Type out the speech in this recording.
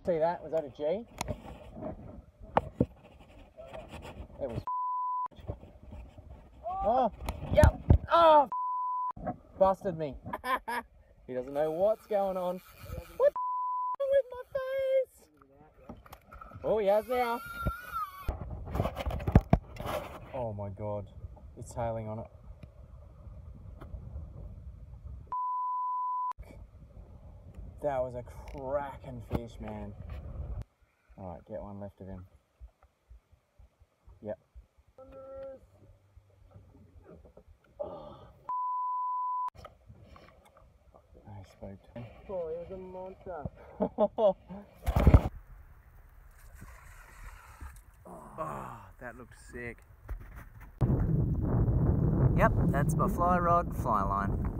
See that? Was that a G? It was. Oh, yep. Oh, busted me. He doesn't know what's going on. What's with my face? Oh, he has now. Oh my god, it's tailing on it. That was a cracking fish, man. Alright, get one left of him. Yep. Oh. I spooked him. Oh, he was a monster. Oh, that looked sick. Yep, that's my fly rod, fly line.